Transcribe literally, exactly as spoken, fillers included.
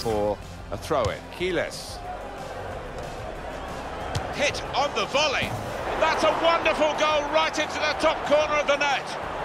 for a throw-in. Keyless. Hit on the volley. That's a wonderful goal right into the top corner of the net.